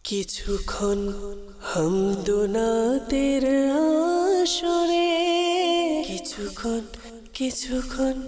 কিছুক্ষণ হামদোনাতের আসরে কিছুক্ষণ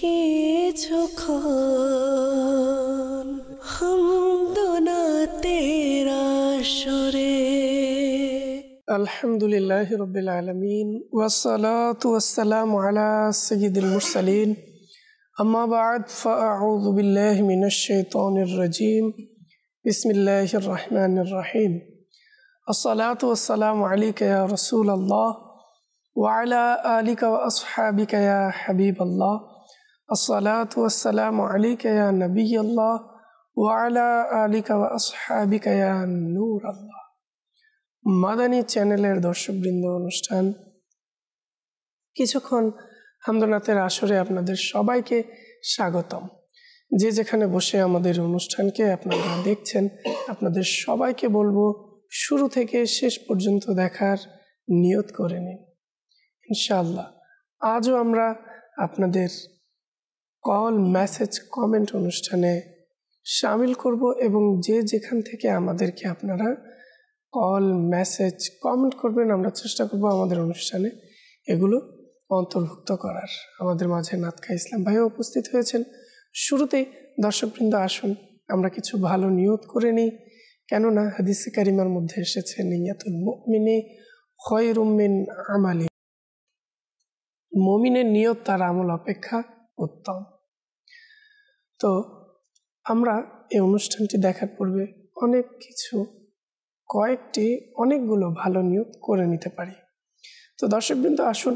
হামদোনাতের আসরে। আলহামদুলিল্লাহি রাব্বিল আলামিন ওয়াসসালাতু ওয়াসসালামু আলা সাইয়্যিদিল মুরসালিন আম্মা বা'দ ফাআউযু বিল্লাহি মিনাশ শাইতানির রাজীম বিসমিল্লাহির রহমানির রহিম। আসসালাতু ওয়াসসালামু আলাইকা ইয়া রাসূলাল্লাহ ওয়া আলা আলিকা ওয়া আসহাবিকা ইয়া হাবিবাল্লাহ। আসসালাতু ওয়াসসালামু আলাইকা ইয়া নবিয়াল্লাহ ওয়া আলা আলিকা ওয়া আসহাবিকা ইয়া নূরাল্লাহ। মাদানী চ্যানেলের দর্শকবৃন্দ, অনুষ্ঠান কিছুক্ষণ হামদোনাতের আসরে আপনাদের সবাইকে স্বাগতম। যে যেখানে বসে আমাদের অনুষ্ঠানকে আপনারা দেখছেন, আপনাদের সবাইকে বলবো শুরু থেকে শেষ পর্যন্ত দেখার নিয়ত করে নিন ইনশাআল্লাহ। আজও আমরা আপনাদের কল, মেসেজ, কমেন্ট অনুষ্ঠানে শামিল করব এবং যে যেখান থেকে আমাদেরকে আপনারা কল, মেসেজ, কমেন্ট করবেন, আমরা চেষ্টা করব আমাদের অনুষ্ঠানে এগুলো অন্তর্ভুক্ত করার। আমাদের মাঝে নাতখা ইসলাম ভাইও উপস্থিত হয়েছেন। শুরুতেই দর্শকবৃন্দ, আসুন আমরা কিছু ভালো নিয়ত করে নিই, কেননা হাদিসে কারিমার মধ্যে এসেছে নিয়াতুল মুমিনি খায়রুম মিন আমালি, মুমিনের নিয়ত তার আমল অপেক্ষা উত্তম। তো আমরা এই অনুষ্ঠানটি দেখার পূর্বে অনেকগুলো ভালো নিয়ত করে নিতে পারি। তো দর্শকবৃন্দ, আসুন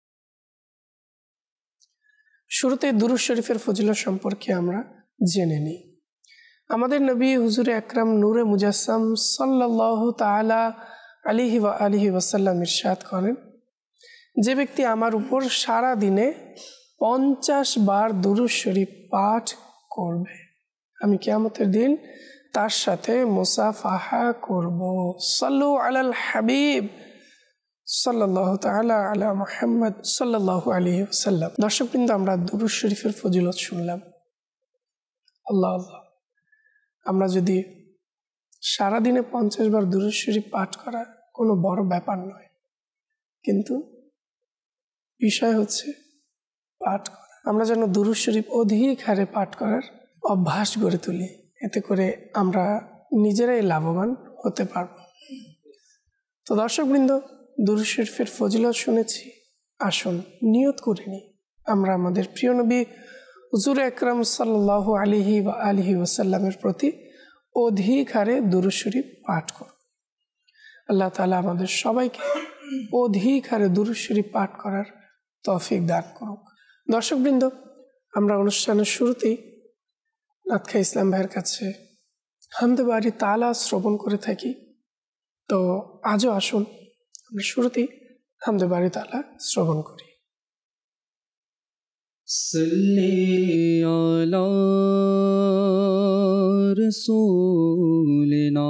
শুরুতে দুরূদ শরীফের ফজিলত সম্পর্কে আমরা জেনে নিই। আমাদের নবী হুজুরে আকরাম নূরে মুজাসসাম সাল্লাল্লাহু তাআলা আলাইহি ওয়া আলিহি ওয়াসাল্লাম ইরশাদ করেন, যে ব্যক্তি আমার উপর সারা দিনে 50 বার দুরূদ শরীফ পাঠ করবে, আমি কিয়ামতের দিন তার সাথে মুসাফাহা করব। সাল্লু আলাল হাবিব সাল্লাল্লাহু তাআলা আলা মুহাম্মদ সাল্লাল্লাহু আলাইহি ওয়াসাল্লাম। দর্শকবৃন্দ, আমরা দুরূদ শরীফের ফজিলত শুনলাম। আল্লাহ আল্লাহ, আমরা যদি সারাদিনে 50 বার দুরূদ শরীফ পাঠ করা কোনো বড় ব্যাপার নয়, কিন্তু বিষয় হচ্ছে পাঠ করা। আমরা যেন দুরূদ শরীফ অধিক হারে পাঠ করার অভ্যাস গড়ে তুলি, এতে করে আমরা নিজেরাই লাভবান হতে পারব। তো দর্শকবৃন্দ, দুরূদ শরীফের ফজিলত শুনেছি, আসুন নিয়ত করে নিই আমরা আমাদের প্রিয় নবী হুজুর আকরাম সাল্লাল্লাহু আলাইহি ওয়া আলিহি ওয়াসাল্লামের প্রতি অধিক হারে দুরূদ শরীফ পাঠ করব। আল্লাহ তাআলা আমাদের সবাইকে অধিক হারে দুরূদ শরীফ পাঠ করার তৌফিক দান করুক। দর্শকবৃন্দ, আমরা অনুষ্ঠানের শুরুতেই নাতখা ইসলাম ভাইয়ের কাছে হামদে বারি তাআলা শ্রবণ করে থাকি। তো আজও আসুন আমরা শুরুতেই হামদে বারি তাআলা শ্রবণ করি। সাল্লি আলা রাসূলিনা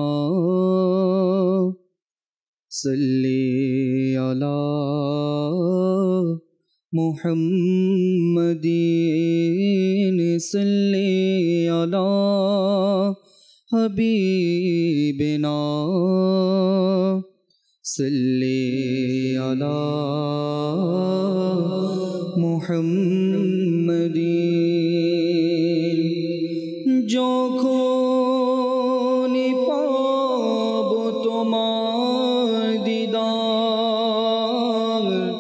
সাল্লি আলা মুহাম্মাদিন সাল্লি আলা হাবিবিনা সাল্লি আলা মুহাম্মাদিন। যখনই পাব তোমার দিদার,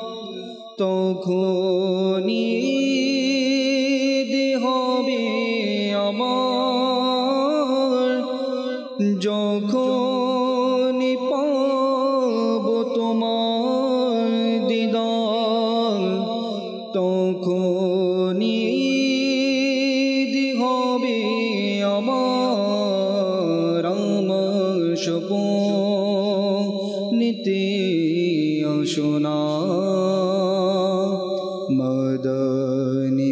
তখনই হবে আমার। যখনই পাব তোমার দিদার, তখনই হবে আমার। আমার স্বপ্নেতে আসোনা মদনী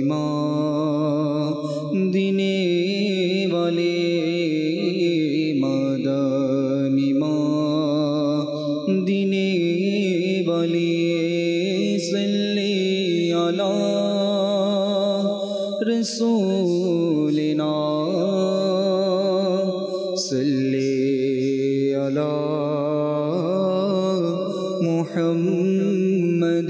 দিনে বলে, মদনী দিনে বলে। সাল্লি আলা রাসূলিনা সাল্লি على محمد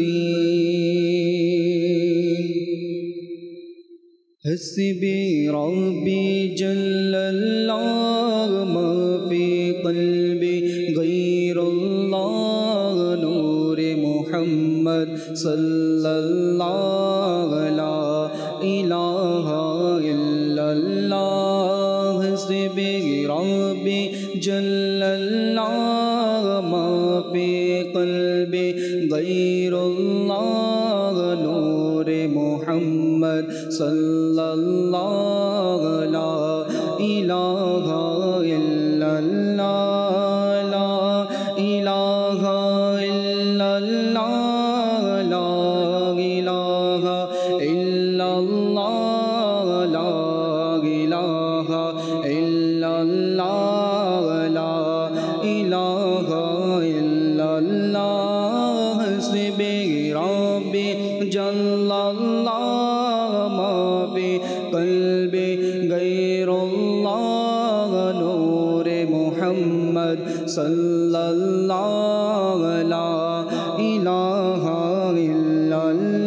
حسبي ربي جل الله ما في قلبي غير الله نور محمد صلى الله لا إله إلا الله حسبي ربي جل الله ما في قلبي غير الله نور محمد صلى الله لا إله إلا الله لا إله إلا الله لا إله إلا الله لا إله إلا الله لا إله إلا الله حسبي ربي جل الله ما في قلبي غير الله نور محمد صلى الله لا إله إلا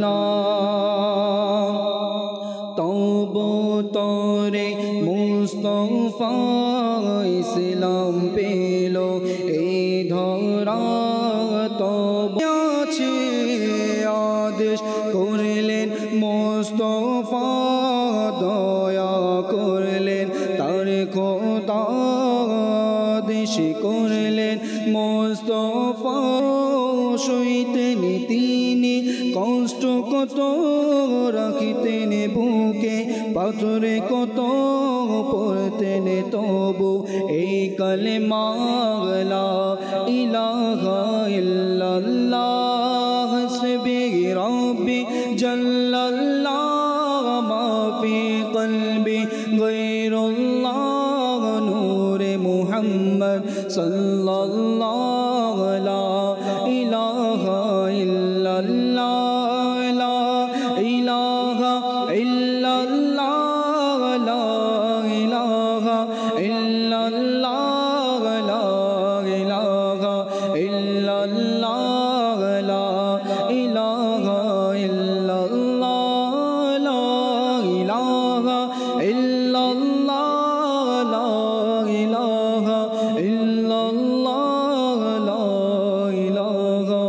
الله توبو তোরে মুস্তাফা ইসলাম পেলো এই ধরা তবে আছে আদেশ করলেন মুস্তাফা দয়া করলেন তার খোদা আদেশ করলেন মুস্তাফা সইতেন তিনি কষ্ট কত রাখিতেন বুকে পাথরে কত পড়তেন তবু এই কালেমা লা ইলাহা ইল্লাল্লাহ হাসবি রব্বি জাল্লাল্লাহ মা ফি কলবি গায়রুল্লাহ নূরে মুহাম্মদ সাল্লাল্লাহু লা ইলাহা ইল্লাল্লাহ লা ইলাহা ইল্লাল্লাহ লা ইলাহা ইল্লাল্লাহ লা ইলাহা ইল্লাল্লাহ লা ইলাহা ইল্লাল্লাহ লা ইলাহা ইল্লাল্লাহ লা ইলাহা ইল্লাল্লাহ লা ইলাহা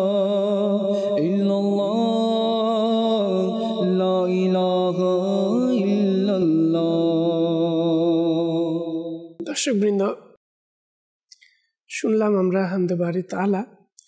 ইল্লাল্লাহ লা ইলাহা ইল্লাল্লাহ। দর্শকবৃন্দ, শুনলাম আমরা হামদে বারি তাআলা।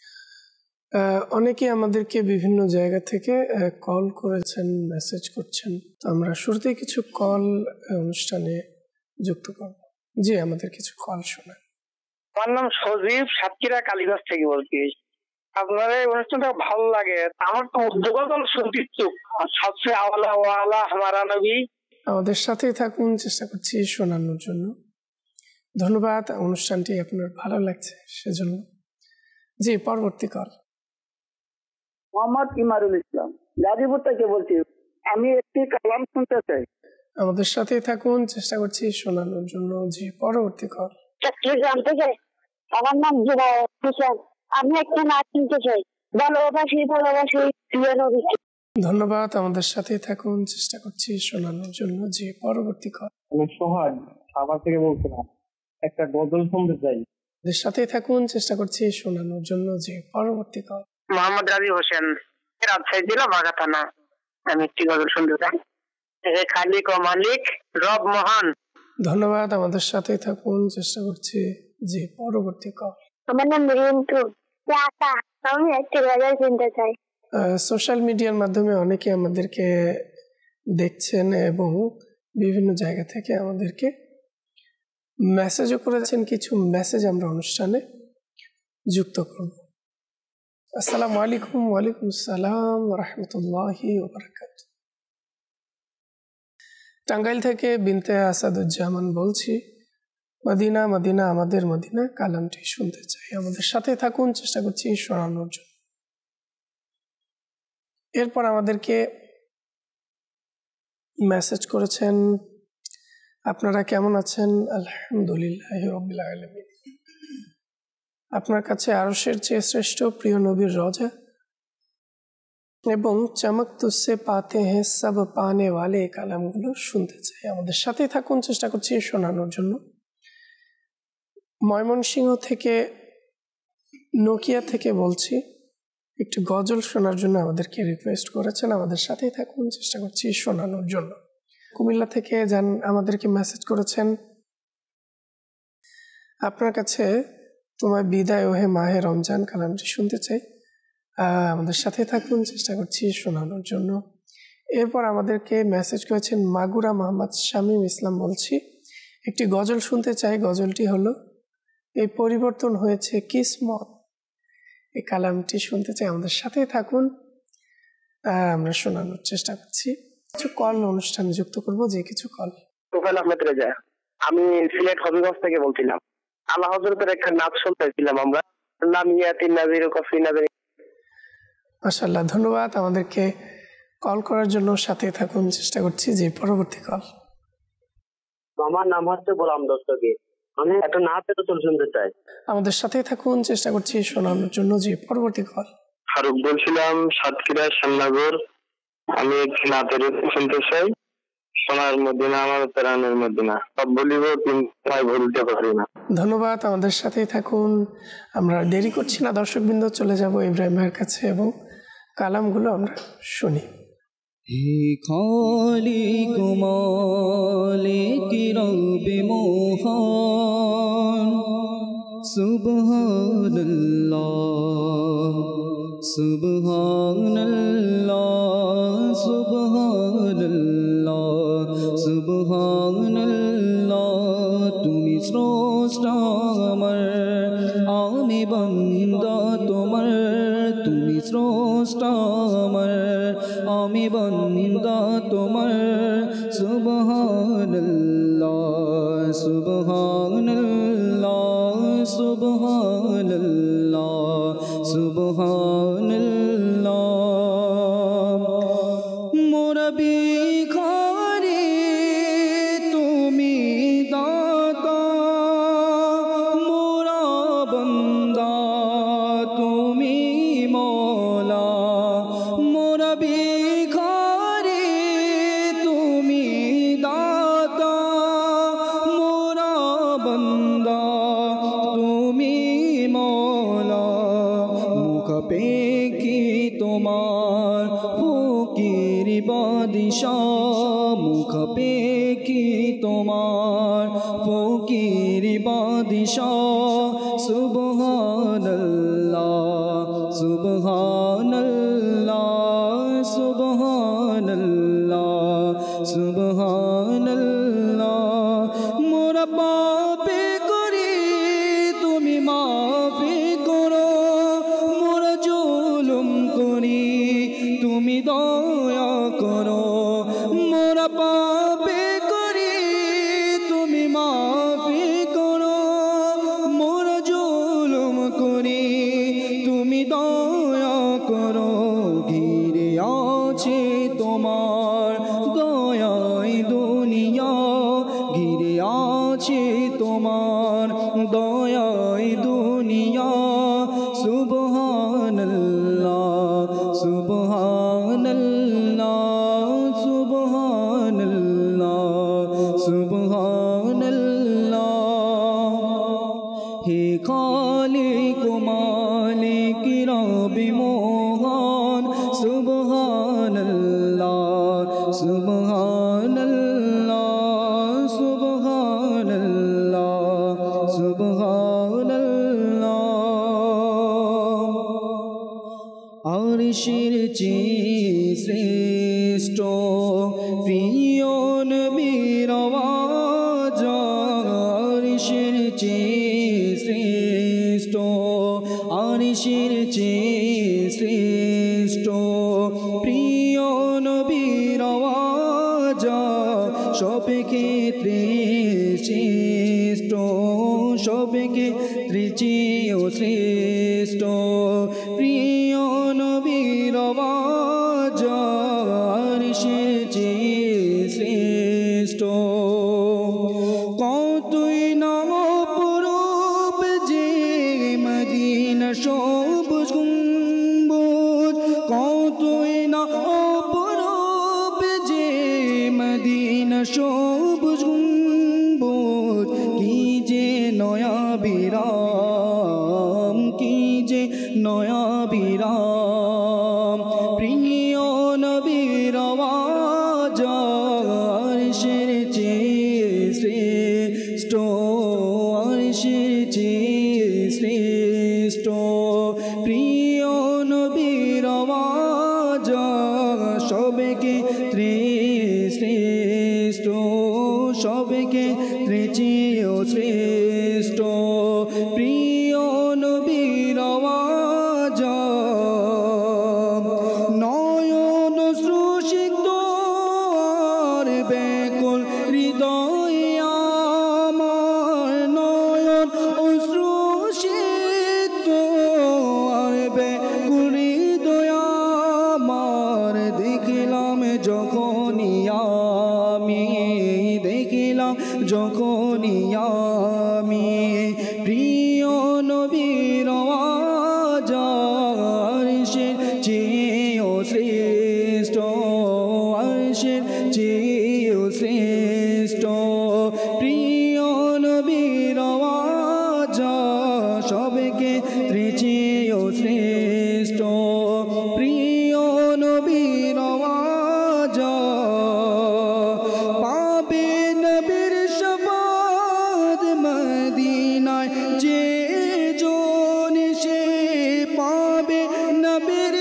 অনেকে আমাদেরকে বিভিন্ন জায়গা থেকে কল করেছেন, মেসেজ করছেন। তো আমরা শুরুতেই কিছু কল অনুষ্ঠানে যুক্ত করব। জি, আমাদের কিছু কল শোনান। আমার নাম সজীব, সাতক্ষীরা কালীগঞ্জ থেকে বলছি। আপনার এই অনুষ্ঠানটা ভালো লাগে। আমার তো যোগাযোগ সুচিত্তুক সবচেয়ে আওয়ালা ওয়ালা হামারা নবী। আমাদের সাথেই থাকুন, চেষ্টা করছি শোনানোর জন্য। ধন্যবাদ, অনুষ্ঠানটি আপনার ভালো লাগছে সেজন্য। জি, পরবর্তী কল। মোহাম্মদ ইমারুল ইসলাম, গাজীপুর থেকে বলছি। আমি একটি কালাম শুনতে চাই। আমাদের সাথেই থাকুন, চেষ্টা করছি শোনানোর জন্য। জি, পরবর্তী কল। জানতে চাই, আমার নাম জুবায়ের হোসেন। আমি একটা নাচ শুনতে চাই। ভালোবাসি ভালোবাসি প্রিয় নবী। ধন্যবাদ, আমাদের সাথেই থাকুন, চেষ্টা করছি শোনানোর জন্য। জি, পরবর্তী কল। আমি সোহাগ সাভার থেকে বলছিলাম, একটা গজল শুনতে চাই। আমাদের সাথেই থাকুন, চেষ্টা করছি শোনানোর জন্য। জি, পরবর্তী কল। মোহাম্মদ রাজি হোসেন, রাজশাহী জেলা বাঘা থানা। আমি একটি গজল শুনতে চাই। হে খালিক ও মালিক রব মহান। ধন্যবাদ, আমাদের সাথেই থাকুন, চেষ্টা করছি। জি, পরবর্তী কল। আমার নাম রিন্টু। আমি একটা গজল শুনতে চাই। সোশ্যাল মিডিয়ার মাধ্যমে অনেকে আমাদেরকে দেখছেন এবং বিভিন্ন জায়গা থেকে আমাদেরকে মেসেজও করেছেন। কিছু মেসেজ আমরা অনুষ্ঠানে যুক্ত করব। আসসালামু আলাইকুম। ওয়ালাইকুম আসসালাম ওয়া রাহমাতুল্লাহি ওয়া বারাকাতুহু। টাঙ্গাইল থেকে বিনতে আসাদুজ্জামান বলছি। মদিনা মদিনা আমাদের মদিনা কালামটি শুনতে চাই। আমাদের সাথে থাকুন, চেষ্টা করছি শোনানোর জন্য। এরপর আমাদেরকে মেসেজ করেছেন, আপনারা কেমন আছেন? আলহামদুলিল্লাহি রাব্বিল আলামিন। আপনার কাছে আরশের চেয়ে শ্রেষ্ঠ প্রিয় নবীর রওজা এবং চমক তুসে পাতে হ্যাঁ সব পানে ওয়ালে এই কালামগুলো শুনতে চাই। আমাদের সাথে থাকুন, চেষ্টা করছি শোনানোর জন্য। ময়মনসিংহ থেকে, নোকিয়া থেকে বলছি, একটু গজল শোনার জন্য আমাদেরকে রিকোয়েস্ট করেছেন। আমাদের সাথেই থাকুন, চেষ্টা করছি শোনানোর জন্য। কুমিল্লা থেকে আমাদেরকে মেসেজ করেছেন, আপনার কাছে তোমার বিদায় ওহে মাহে রমজান কালামটি শুনতে চাই। আমাদের সাথে থাকুন, চেষ্টা করছি শোনানোর জন্য। এরপর আমাদেরকে মেসেজ করেছেন মাগুরা মোহাম্মদ শামীম ইসলাম, বলছি একটি গজল শুনতে চাই। গজলটি হলো এই পরিবর্তন হয়েছে কিসমত, এই কালামটি শুনতে চাই। আমাদের সাথেই থাকুন, আমরা শোনানোর চেষ্টা করছি। কিছু কল অনুষ্ঠানে যুক্ত করবো, যে কিছু কল। তোফায়েল আহমেদ রেজা, আমি সিলেট হবিগঞ্জ থেকে বলছিলাম। আল্লাহ হযরতের একটা নাচ শুনতেছিলাম আমরা, নাম ইয়াতিন নাজির কফি নাজির। মাশাআল্লাহ, ধন্যবাদ আমাদেরকে কল করার জন্য। সাথে থাকুন, চেষ্টা করছি যে পরবর্তী কল। আমার নাম হচ্ছে গোলাম দস্তগীর, আমি একটা নাচ শুনতে চাই। আমাদের সাথেই থাকুন, চেষ্টা করছি শোনানোর জন্য যে পরবর্তী কল। ফারুক বলছিলাম, সাতক্ষীরা শ্যামনগর। আমি একটি নাচের শুনতে চাই। সোনার মদিনা আমার প্রাণের মদিনা, সব বলিব কিন্তু বলতে পারি না। ধন্যবাদ, আমাদের সাথেই থাকুন। আমরা দেরি করছি না দর্শকবৃন্দ, চলে যাব ইব্রাহিম ভাইয়ের কাছে এবং কালামগুলো আমরা শুনি। হে খালিক মালিক রব্বে মহান, সুবহানাল্লাহ সুবহানাল্লাহ সুবহানাল্লাহ সুবহানাল্লাহ। তুমি স্রষ্টা আমার, আমি বান্দা তোমার। তুমি স্রষ্টা আমার, আমি বান্দা তোমার। সুবহানাল্লাহ সুবহানাল্লাহ সুবহানাল্লাহ সুবহানাল্লাহ। মোরা ভিখারি তুমি দাতা, মোরা বান্দা তুমি মওলা। মোরা ভিখারি তুমি দাতা, মোরা বান্দা তুমি মওলা। মুখ পেকি তোমার ফকির বাদশাহ, মুখ পেকি তোমার ফকির বাদশাহ। সুবহানাল্লাহ সুবহানাল্লাহ সুবহানাল্লাহ সুবহানাল্লাহ। মোরা পাপে করি তুমি মাফি করো, মোরা জুলুম করি তুমি দয়া করো। মোরা পাপে করি তুমি মাফি করো, মোরা জুলুম করি তুমি দয়া করো। ঘিরে আছে তোমার দয়াই দুনিয়া, ঘিরে আছে তোমার দয়াই দুনিয়া। সুবহানাল্লাহ সুবহানাল্লাহ সুবহানাল্লাহ সুবহানাল্লাহ। হে খালিক মালিক রব্বে মহান, সুবহানাল্লাহ সুবহানাল্লাহ সুবহানাল্লাহ সুবহানাল্লাহ। আরশের চেয়ে শ্রেষ্ঠ প্রিয় নবীর আওয়াজ, আরশের চেয়ে শ্রেষ্ঠ, আরশের চেয়ে শ্রেষ্ঠ প্রিয় নবীর আওয়াজ। সব ক্ষেত্রে শ্রেষ্ঠ, সব ক্ষেত্রে চেয়েও শ্রেষ্ঠ প্রিয় নবীর আওয়াজ। আরশের চেয়ে শ্রেষ্ঠ কতই না অপরূপ যে সবুজ গম্বুজ কতই না অপরূপ যে মদিনা সবুজ গম্বুজ কি যে নয়া বিরাম কি যে নয়া বিরাম প্রিয় নবীর আওয়াজ আরশের চেয়ে শ্রেষ্ঠ আরশের চেয়ে শ্রেষ্ঠ প্রিয় নবীর আওয়াজ সবকে শ্রেষ্ঠ সবকে চেয়েও শ্রেষ্ঠ প্রিয় নবীর আওয়াজ নয়ন শ্রুষিত আর ব্যাকুল হৃদয় আমার নয়ন শ্রুষিত আর ব্যাকুল হৃদয় আমার দেখিলাম যখনই আমি দেখিলাম যখনই আমি প্রিয় নবীর আওয়াজ আরশের চেয়েও শ্রেষ্ঠ আরশের চেয়েও শ্রেষ্ঠ প্রিয় নবীর আওয়াজ সবকে চেয়েও শ্রেষ্ঠ প্রিয় নবীর আওয়াজ পাবে নবীর শাফাত মদিনায় যে জন সে পাবে নবীর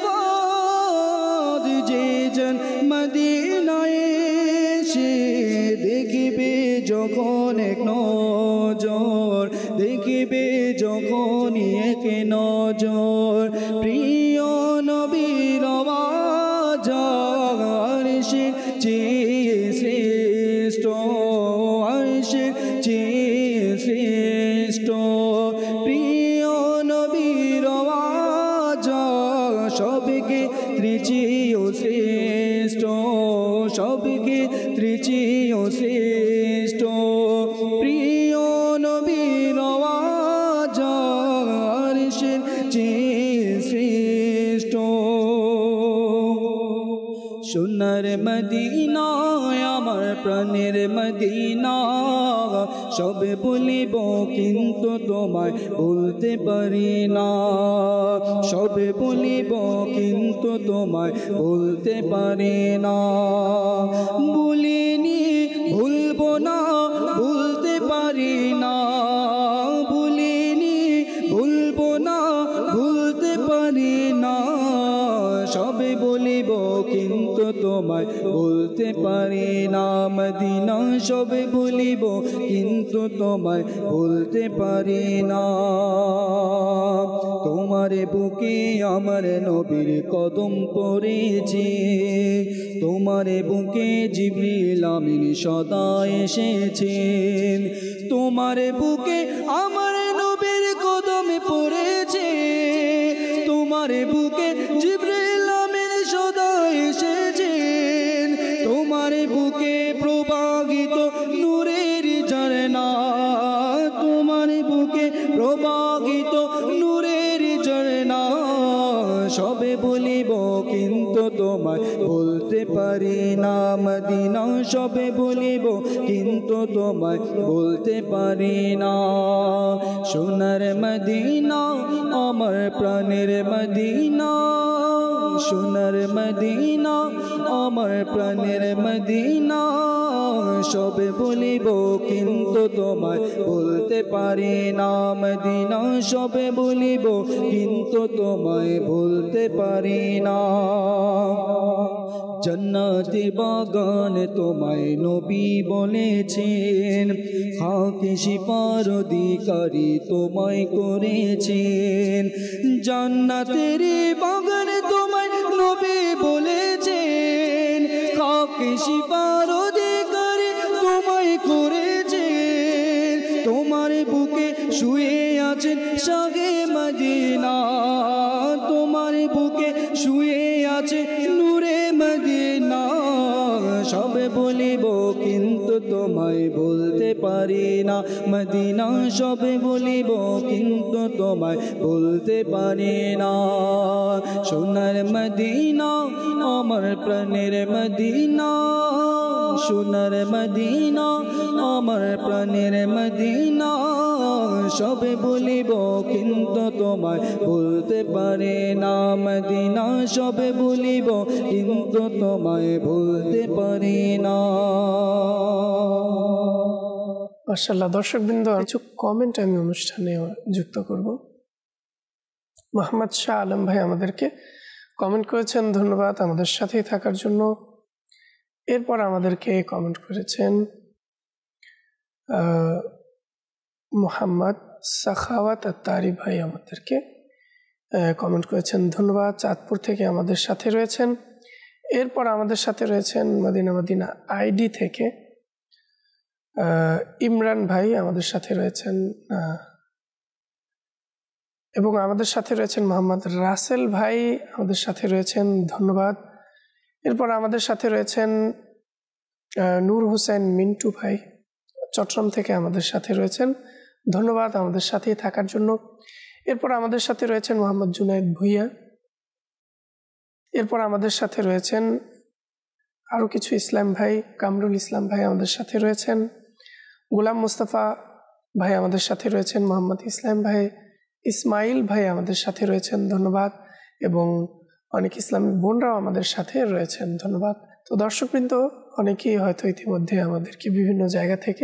শাফাত যে জন মদিনায় সে দেখিবে যখন এক নজর দেখিবে যখন এক নজর প্রিয় নবীর আওয়াজ আরশের চেয়ে শ্রেষ্ঠ আরশের চেয়ে শ্রেষ্ঠ প্রিয় নবীর আওয়াজ সবকে চেয়েও শ্রেষ্ঠ সবকে চেয়েও শ্রেষ্ঠ প্রিয় নবীর আওয়াজ আরশের চেয়ে শ্রেষ্ঠ সোনার মদিনা আমার প্রাণের মদিনা সব বলিব কিন্তু তোমায় বলতে পারি না সব বলিব কিন্তু তোমায় বলতে পারি না বলিনি ভুলবো না ভুলতে পারি না বলিনি ভুলবো না ভুলতে পারি না সবে বলিব কিন্তু তোমায় বলতে পারি না মদিনা সবে বলিব কিন্তু তোমায় বলতে পারি না তোমার বুকে আমার নবীর কদম পড়েছে তোমার বুকে জিবরিল আমিন সদা এসেছেন তোমার বুকে আমার নবীর কদম পড়েছে তোমার বুকে জিবরিল আমিন সদা এসেছেন তোমার বুকে প্রবাহিত নূরের ঝরনা তোমার বুকে প্রবাহিত নূরের ঝরনা সবে বলিব কিন্তু তোমায় বলতে পারি না মদিনা সবে বলিব কিন্তু তোমায় বলতে পারি না সোনার মদিনা আমার প্রাণের মদিনা সোনার মদিনা আমার প্রাণের মদিনা সবে বলিব কিন্তু তোমায় বলতে পারি না মদিনা সবে বলিব কিন্তু তোমায় বলতে পারি না জান্নাতের বাগান তোমায় নবী বলেছেন খাকি শিপার অধিকারী তোমায় করেছেন জান্নাতের বাগান তোমায় নবী বলেছেন খাকি শিপার অধিকারী তোমায় করেছেন তোমার বুকে শুয়ে আছেন শাহে মদিনা তোমার বুকে শুয়ে আছে নূরে মদিনা সবে বলিব কিন্তু তোমায় বলতে পারি না, মদিনা সবে বলিব কিন্তু তোমায় বলতে পারি না। সোনার মদিনা আমার প্রাণের মদিনা, সোনার মদিনা আমার প্রাণের মদিনা, সবে বলিব কিন্তু তোমায় বলতে পারে না, মদিনা সবে বলিব কিন্তু তোমায় বলতে পারি না। মাশাআল্লাহ। দর্শকবৃন্দ, কিছু কমেন্ট আমি অনুষ্ঠানে যুক্ত করব। মোহাম্মদ শাহ আলম ভাই আমাদেরকে কমেন্ট করেছেন, ধন্যবাদ আমাদের সাথেই থাকার জন্য। এরপর আমাদেরকে কমেন্ট করেছেন মোহাম্মদ সাখাওয়াত আত্তারি ভাই আমাদেরকে কমেন্ট করেছেন, ধন্যবাদ, চাঁদপুর থেকে আমাদের সাথে রয়েছেন। এরপর আমাদের সাথে রয়েছেন মদিনা মদিনা আইডি থেকে ইমরান ভাই আমাদের সাথে রয়েছেন, এবং আমাদের সাথে রয়েছেন মোহাম্মদ রাসেল ভাই আমাদের সাথে রয়েছেন, ধন্যবাদ। এরপর আমাদের সাথে রয়েছেন নূর হোসেন মিন্টু ভাই চট্টগ্রাম থেকে আমাদের সাথে রয়েছেন, ধন্যবাদ আমাদের সাথেই থাকার জন্য। এরপর আমাদের সাথে রয়েছেন মোহাম্মদ জুনায়েদ ভুইয়া। এরপর আমাদের সাথে রয়েছেন আরও কিছু ইসলাম ভাই, কামরুল ইসলাম ভাই আমাদের সাথে রয়েছেন, গোলাম মুস্তাফা ভাই আমাদের সাথে রয়েছেন, মোহাম্মদ ইসলাম ভাই, ইসমাইল ভাই আমাদের সাথে রয়েছেন, ধন্যবাদ, এবং অনেক ইসলামী বোনরাও আমাদের সাথে রয়েছেন, ধন্যবাদ। তো দর্শকবৃন্দ, অনেকেই হয়তো ইতিমধ্যে আমাদেরকে বিভিন্ন জায়গা থেকে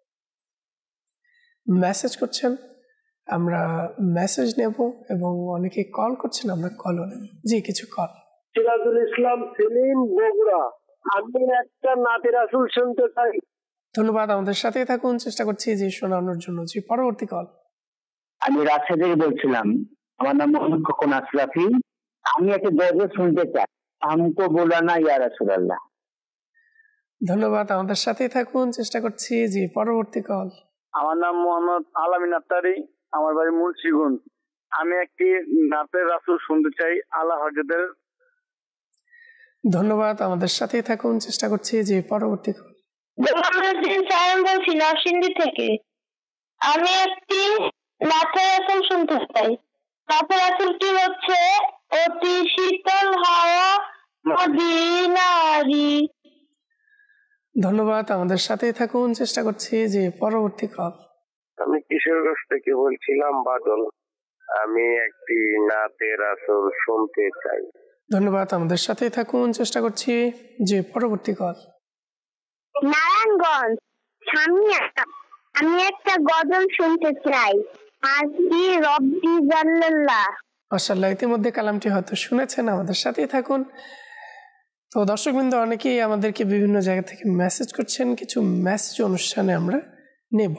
মেসেজ করছেন, আমরা মেসেজ নেব, এবং অনেকে কল করছেন, আমরা কলও নেব। জি, কিছু কল। সিরাজুল ইসলাম সেলিম, বগুড়া। আমি একটা নাতে রাসূল শুনতে চাই। ধন্যবাদ, আমাদের সাথেই থাকুন, চেষ্টা করছি যে শোনানোর জন্য। জি, পরবর্তী কল। আমি রাজশাহী থেকে বলছিলাম, আমার নাম মোহাম্মদ খোকন আশরাফি। আমি একটা গজল শুনতে চাই, আমকো বোলানা ইয়া রাসূলুল্লাহ। ধন্যবাদ, আমাদের সাথেই থাকুন, চেষ্টা করছি। জি, পরবর্তী কল। আমার নাম মোহাম্মদ আলামিন আত্তারি, আমার বাড়ি মুন্সিগঞ্জ। আমি একটি নাতের রাসূল শুনতে চাই আলা হযরতের। ধন্যবাদ, আমাদের সাথেই থাকুন, চেষ্টা করছি। যে পরবর্তী কল। বলছি নরসিংদী থেকে। আমি একটি নাথের রাসূল শুনতে চাই। নাথের রাসূলটি হচ্ছে অতি শীতল হাওয়া মদিনারি। ধন্যবাদ, আমাদের সাথেই থাকুন, চেষ্টা করছি। যে পরবর্তী কল। আমি কিশোরগঞ্জ থেকে বলছিলাম বাদল। আমি একটি নাতের রাসূল শুনতে চাই। ধন্যবাদ, আমাদের সাথেই থাকুন, চেষ্টা করছি। যে পরবর্তী কল। নারায়ণগঞ্জ সামিয়া। আমি একটা গজল শুনতে চাই, হাসবি রব্বি জাল্লাল্লাহ। মাশাআল্লাহ, ইতিমধ্যে কালামটি হয়তো শুনেছেন, আমাদের সাথেই থাকুন। তো দর্শকবৃন্দ, অনেকেই আমাদেরকে বিভিন্ন জায়গা থেকে মেসেজ করছেন, কিছু মেসেজ অনুষ্ঠানে আমরা নেব।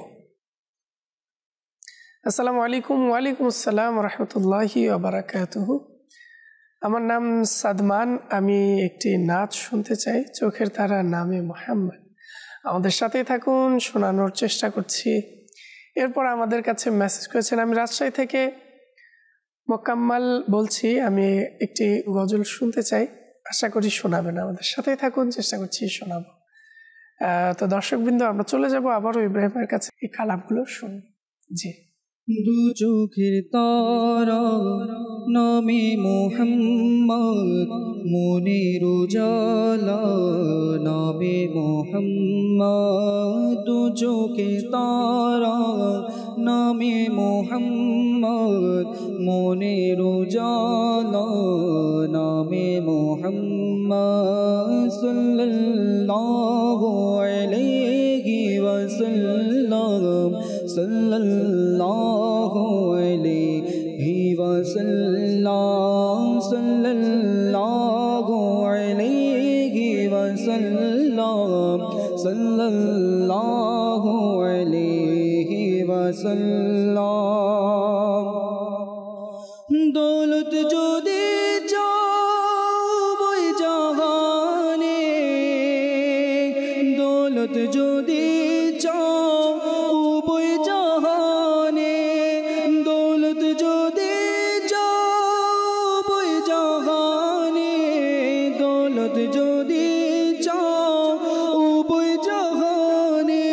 আসসালামু আলাইকুম। ওয়ালাইকুম আসসালাম রহমতুল্লাহি ওয়া বারাকাতুহু। আমার নাম সাদমান, আমি একটি নাচ শুনতে চাই, চোখের তারা নামে মোহাম্মদ। আমাদের সাথেই থাকুন, শোনানোর চেষ্টা করছি। এরপর আমাদের কাছে মেসেজ করেছেন, আমি রাজশাহী থেকে মোকাম্মাল বলছি, আমি একটি গজল শুনতে চাই, আশা করি শোনাবেন। আমাদের সাথেই থাকুন, চেষ্টা করছি শোনাবো। তো দর্শকবৃন্দ, আমরা চলে যাব আবারও ইব্রাহিমের কাছে, এই কালামগুলো শুনুন। জি। দু চোখের তারা নামে মোহাম্মদ, মনের উজালা নামে মোহাম্মদ। দু চোখের তারা নামে মোহাম্মদ, মনের উজালা নামে মোহাম্মদ। সাল্লাল্লাহু আলাইহি ওয়াসাল্লাম, সাল্লাল্লাহু আলাইহি ওয়াসাল্লাম, সাল্লাল্লাহু আলাইহি ওয়াসাল্লাম, সাল্লাল্লাহু আলাইহি ওয়াসাল্লাম। দৌলত যদি চাও জাহানে, দৌলত যদি যদি চাও উভয় জাহানে,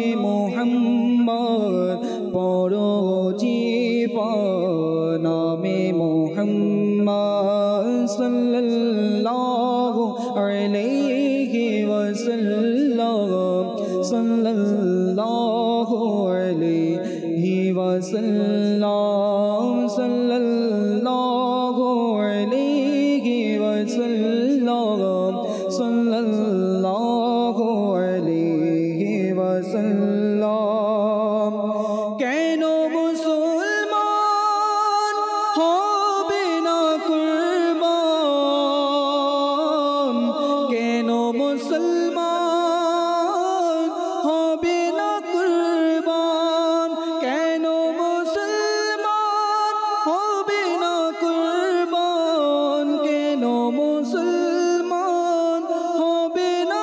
মোহাম্মদ পড়ো জীবন নামে মোহাম্মদ সাল্লাল্লাহু আলাইহি ওয়াসাল্লাম সাল্লাল্লাহু আলাইহি ওয়াসাল্লাম সাল্লাল্লাহু আলাইহি ওয়াসাল্লাম সাল্লাল্লাহু আলাইহি ওয়াসাল্লাম কেন মুসলমান হবে না কুরবান কেন মুসলমান হবে না কুরবান কেন মুসলমান হবে না কুরবান কেন মুসলমান হবে না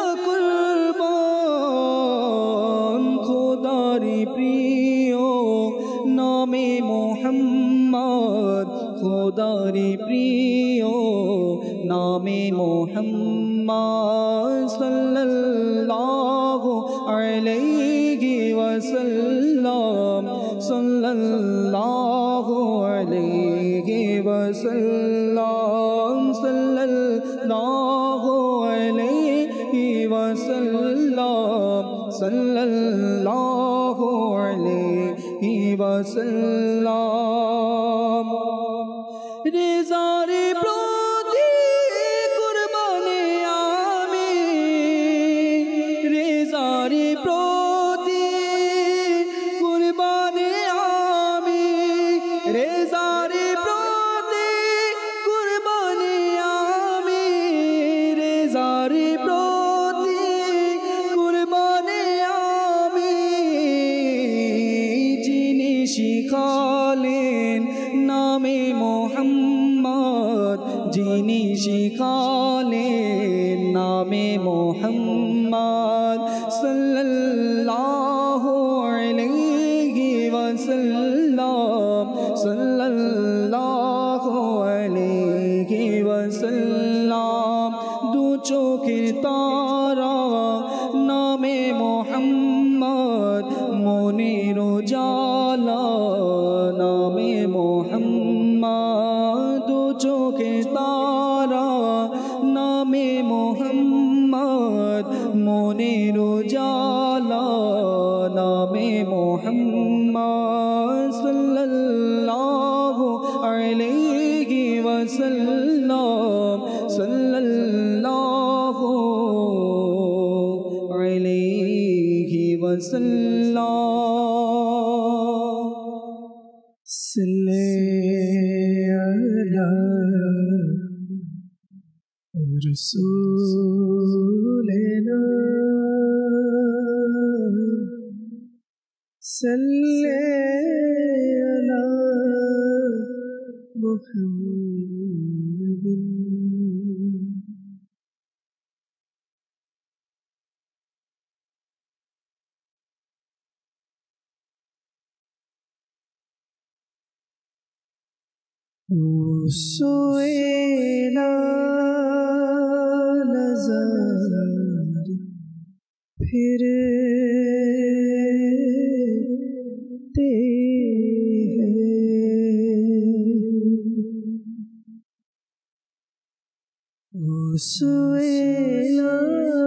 কুরবান খোদারি প্রিয় নামে মোহাম্মদ খোদারি প্রিয় নামে মোহাম্মদ সাল্লাল্লাহু আলাইহি ওয়াসাল্লাম সাল্লাল্লাহু আলাইহি ওয়াসাল্লাম সাল্লাল্লাহু আলাইহি ওয়াসাল্লাম সাল্লাল্লাহু আলাইহি ওয়াসাল্লাম রেজারে প্রতি কুরবানে আমি রেজারে প্রতি কুরবানে আমি রেজারে প্রতি কুরবানে আমি রেজারে প্রতি কুরবানে আমি যিনি শিখালেন নামে মোহাম্মদ যিনি শিখালেন নামে মোহাম্মদ সাল্লাল্লাহু আলাইহি ওয়াসাল্লাম সাল্লাল্লাহু আলাইহি ওয়াসাল্লাম দু চোখের তারা নামে মোহাম্মদ মনের উজালা নামে মোহাম্মদ দু চোখের তারা নামে মোহাম্মদ মনের উজালা নামে মোহাম্মদ সাল্লাল্লাহু আলাইহি ওয়াসাল্লাম সাল্লাল্লাহু আলাইহি ওয়াসাল্লাম সাল্লি আলা রাসূলিনা সাল্লি আলা মুহাম্মাদিন सोएला नजर फिरते हैं सोएला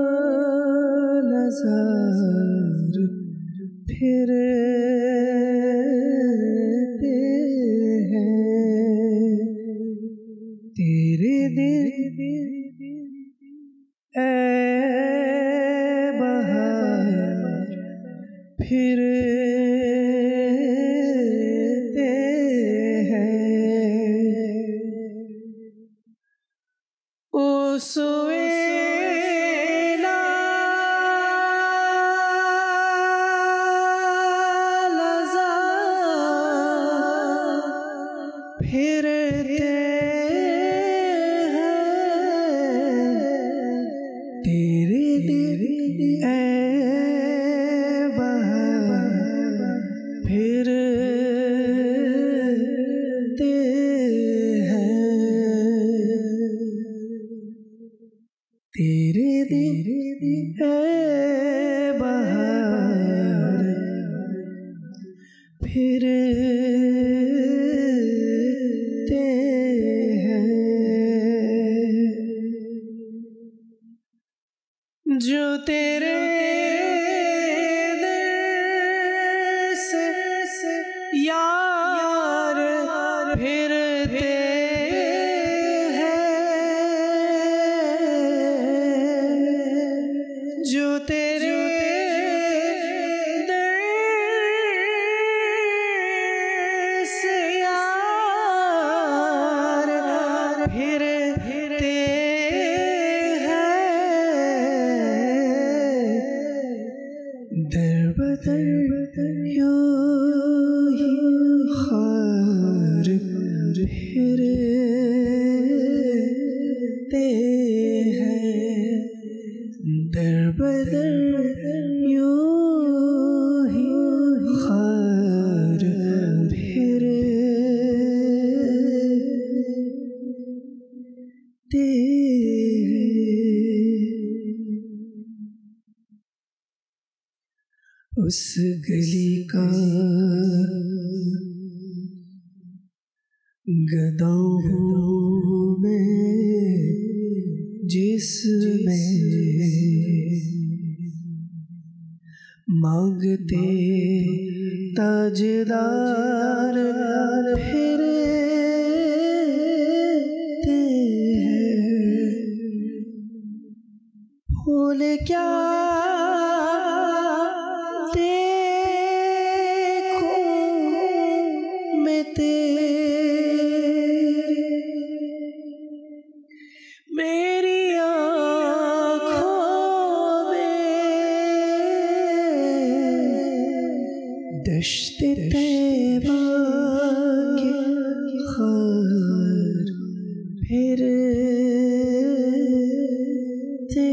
नजर फिरते हैं तेरे दिल ए बहार फिरते हैं ओ सोएला लज़ा फिरते तेरे दिल ए बहार फिरते हैं तेरे दिल ए बहार फिरते हैं जो तेरे दर से यार फिरते हैं जो तेरे उस गली का गदां हूँ मैं जिसमें मांगते ताजदार फिरते हैं फूल क्या मेरी आँखों में दश्ते तैबा के खार फिरते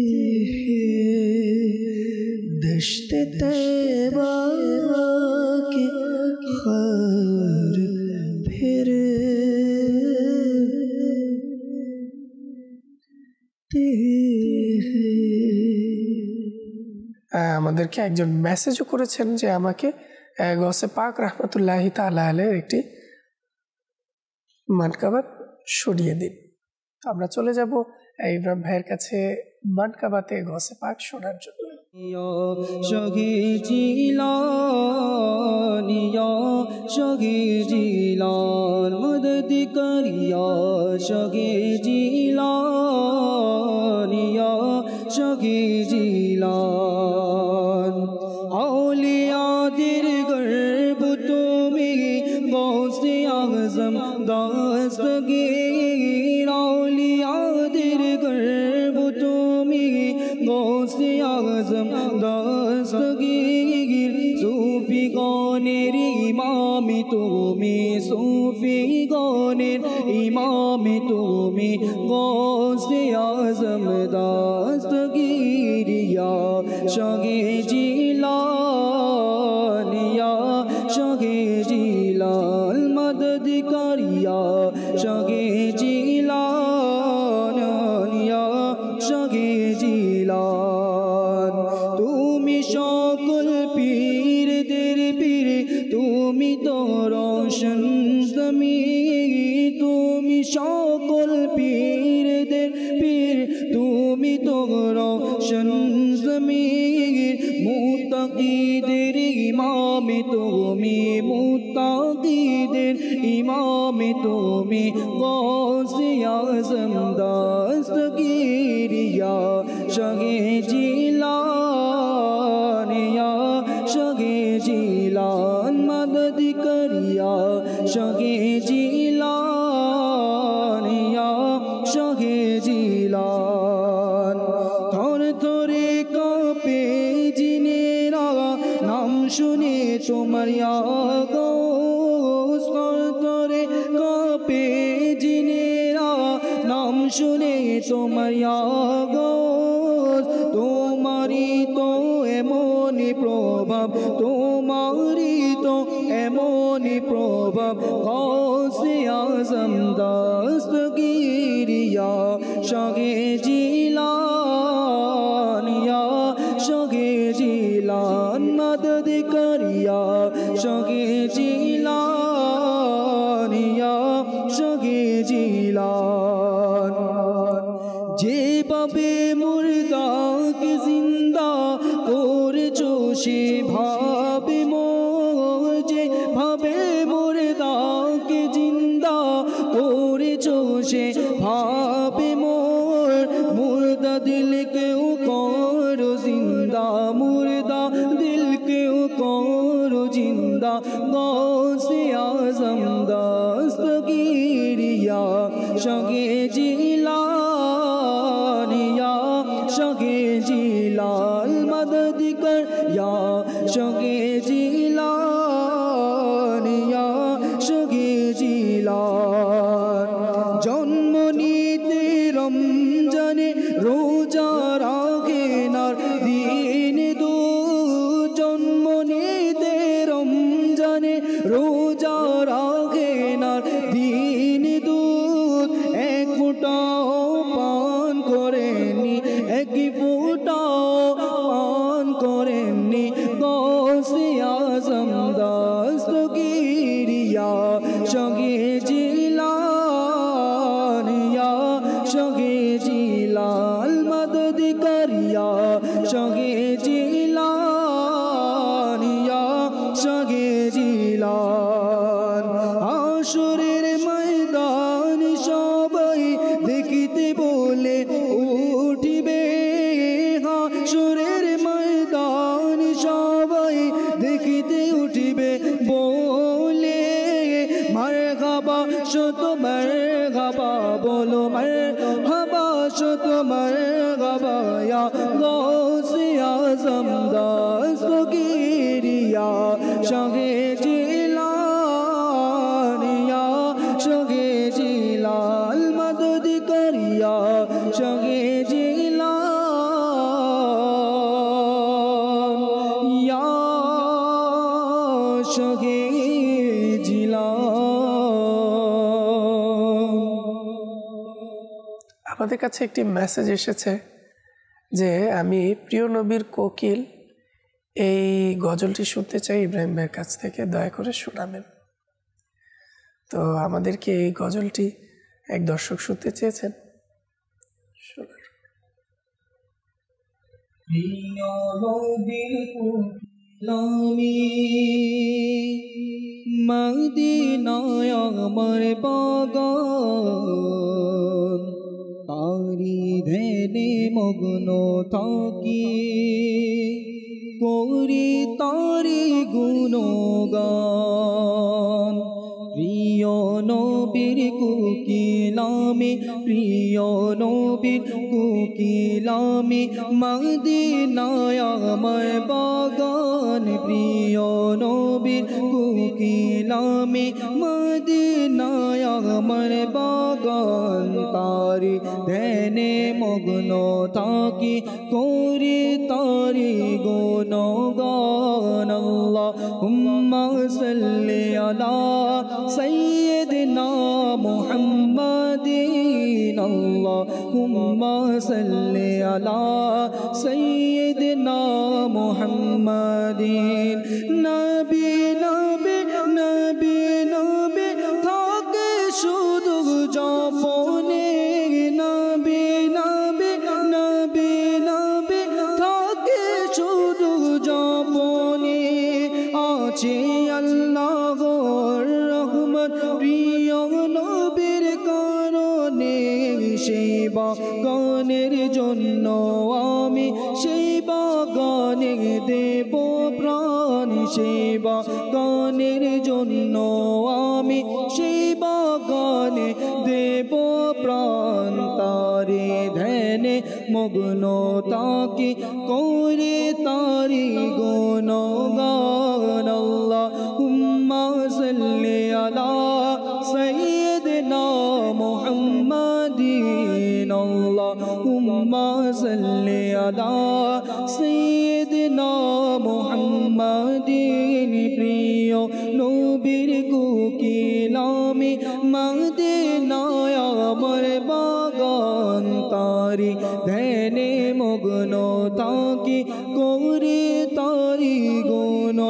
हैं दश्ते तैबा के खार আমাদেরকে একজন মেসেজও করেছেন যে আমাকে গৌসে পাক রাহমাতুল্লাহি তাআলা আলাইহির একটি মানকাবাত শোনাইয়ে দিন। তো আমরা চলে যাব ইব্রাহিম ভাইয়ের কাছে মানকাবাতে গৌসে পাক শোনার জন্য। শগে জিলান শগে জিলান মদদ করিয়া শগে জিলান শগে জিলান औलियादिर गर्भ तुम्हें गौसे आज़म दस्तगीर औलियादिर गर्भ तुम्हें गौसे आज़म दस्तगीर सूफी गौनेर इमामी तुम्हें सूफी गौनेर इमामी तुम्हें गौसे आज़म दस्तगीर या शगे जिलान या शगे जिलाल मदद करिया शगे जिलान या शगे जिलान तुमी সকল পীরদের পীর তুমি তো রোশন জমির তুমি সকল পীরদের পীর তুমি তো রোশন জমির মুত্তাকিদের ইমাম তুমি মুত্তাকিদের ইমাম তুমি গৌসে আজম দস্তগীর ইয়া শগে জিলান ইয়া শগে জিলান মদদ করিয়া শগে জিলান ইয়া শগে জিলান থর থরে কাঁপে জিনেরা নাম শুনে তোমার ইয়া গৌস থর থরে কাঁপে জিনেরা নাম শুনে তোমার ইয়া গৌস তোমারি তো এমনি প্রভাব তোমারি তো এমনি প্রভাব গৌসে আজম দস্তগীর ইয়া শগে জিলান ইয়া শগে জিলান মদদ করিয়া সঙ্গে জিলান ইয়া সঙ্গে জিলান যেভাবে মুর্দাকে জিন্দা করেছো সেভাবে মোর যেভাবে মুর্দাকে জিন্দা করেছো সেভাবে মোর মুর্দা দিলকেও করো জিন্দা মুর্দা দিলকেও করো জিন্দা গৌসে আজম দস্তগীরিয়া সঙ্গে জিলান ইয়া সঙ্গে জিলাল মদদ কর ইয়া সঙ্গে জিলান ইয়া সঙ্গে জিলান জন্ম নিতে রমজানে রোজা রাখেন আর দিন দু জন্ম নিতে রমজানে রোজা রাখেন আর দিন দুধ এক ফোঁটাও পান করেননি এক ফোঁটাও পান করেননি গৌসে আজম দস্তগীরিয়া সঙ্গে জিলান ইয়া সঙ্গে জিলাল মদদ করিয়া সঙ্গে জিলান ইয়া সঙ্গে জিলান হাসরের ময়দান সবাই দেখিতে বলে উঠিবে হাসরের ময়দান সবাই দেখিতে উঠিবে বলে মারহাবা শত মারহাবা বলো মারহাবা শত মারহাবা ইয়া গৌসে আজম দস্তগীরিয়া সঙ্গে জিলান ইয়া সঙ্গে জিলাল মদদ করিয়া সঙ্গে জিলান ইয়া সঙ্গে আমাদের কাছে একটি মেসেজ এসেছে যে আমি প্রিয় নবীর কোকিল এই গজলটি শুনতে চাই ইব্রাহিম ভাইয়ের কাছ থেকে দয়া করে শোনাবেন। তো আমাদেরকে এই গজলটি এক দর্শক শুনতে চেয়েছেন। মদিনায় আমার বাগান তারি ধ্যানে মগ্ন থাকি করি তারি গুণগান প্রিয় নবীর কোকিলামে প্রিয় নবীর কোকিলামে মদিনায় আমার বাগান প্রিয় নবীর কোকিলামে মদিনায় আমার বাগান তারি ধ্যানে মগ্ন থাকি করি তারি গুণগান আল্লাহুম্মা সাল্লি আলা সাইয়্যিদিনা মুহাম্মাদিন আল্লাহুম্মা সাল্লি আলা সাইয়্যিদিনা মুহাম্মাদিন নবী নবী নবী নবী থাকে শুধু জপনে নবী নবী নবী নবী থাকে শুধু জপনে আছে আল্লাহর রহমত প্রিয় নবীর কারণে সেই বাগানের জন্য আমি সেই বাগানে দেব প্রাণ সেই বাগানের জন্য আমি সেই বাগানে দেব প্রাণ তারে ধ্যানে মগ্ন তাকে করে তারি গুণগান আল্লাহুম্মা সাল্লি আলা সাইয়্যিদিনা মুহাম্মাদিন আল্লাহুম্মা সাল্লি আলা সাইয়্যিদিনা মুহাম্মাদিন প্রিয় নবীর কোকিলামে মদিনায় আমার বাগান তারি ধ্যানে মগ্ন তাকে করে তারি গুণ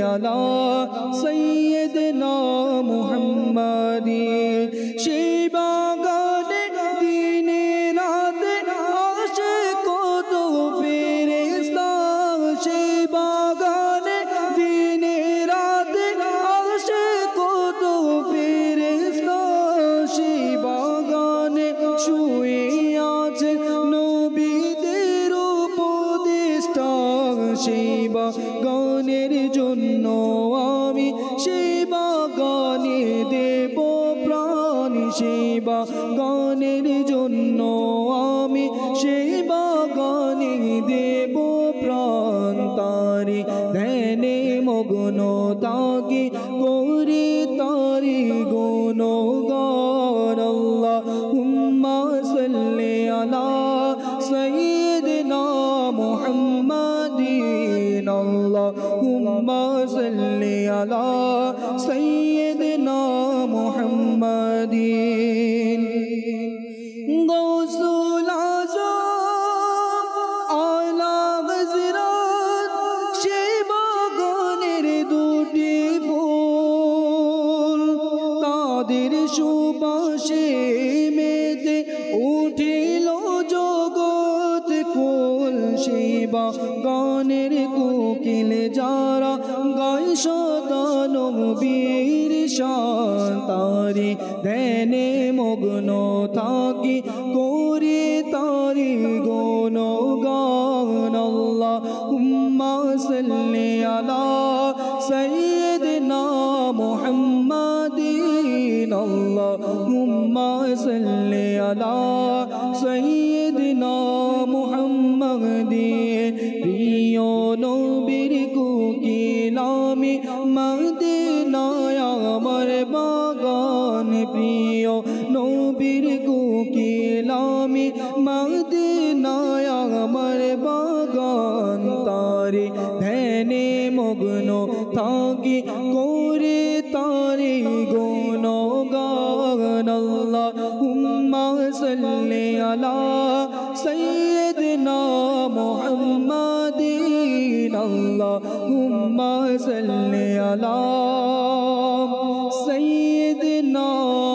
আলা সাইয়্যিদিনা মুহাম্মাদিন সেই বাগানে দিনে রাতে আসে কত ফেরেশতা সেই বাগানে দিনে রাতে আসে কত ফেরেশতা সেই বাগানে শুয়ে আছে নবীদের উপদেষ্টা সেই বাগানের জন্য আমি সেই বাগানে দেব প্রাণ সেই বাগানের জন্য আমি সেই বাগানে দেব প্রাণ তারি ধ্যানে মগ্ন তাকে করে তারি গুণগান আল্লাহুম্মা সাল্লি আলা সাইয়্যিদিনা মুহাম্মাদিন আল্লাহুম্মা সাল্লি আলা সাইয়্যিদিনা মুহাম্মাদিন গৌসুল আজম আলা হযরত সেই বাগানের দুটি ফুল তাদের সুবাসে মেতে উঠিল জগৎ কুল সেই বাগানের কোকিল যারা গায় সদা নবীর শান তারি ধ্যানে মগ্ন থাকি করে তারি গুণগান আল্লাহুম্মা সাল্লি আলা সাইয়্যিদিনা মুহাম্মাদিন আল্লাহুম্মা সাল্লি আলা সাইয়্যিদিনা মুহাম্মাদিন প্রিয় নবীর কোকিল আমি মদিনায় আমার বাগান প্রিয় নবীর কোকিল আমি মদিনায় আমার বাগান তারি ধ্যানে মগ্ন থাকি করে তারি গুণগান আল্লাহুম্মা সাল্লি আলা সাইয়্যিদিনা মুহাম্মাদিন আল্লাহুম্মা সাল্লি আলা সাইয়্যিদিনা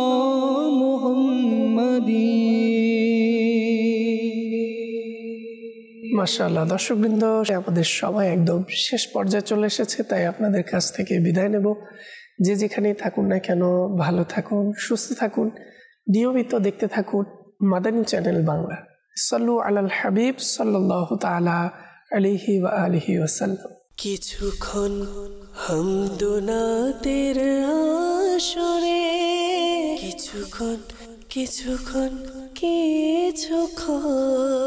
মুহাম্মাদিন। মাশাআল্লাহ, দর্শকবৃন্দ, আমাদের সবাই একদম শেষ পর্যায়ে চলে এসেছে, তাই আপনাদের কাছ থেকে বিদায় নেব। যে যেখানেই থাকুন না কেন ভালো থাকুন, সুস্থ থাকুন, নিয়মিত দেখতে থাকুন মাদানী চ্যানেল বাংলা। সাল্লু আলাল হাবিব সাল্লাল্লাহু তাআলা আলাইহি ওয়া আলিহি ওয়াসাল্লাম। কিছুক্ষণ হামদুনাতের আসরে কিছুক্ষণ কিছুক্ষণ কিছুক্ষণ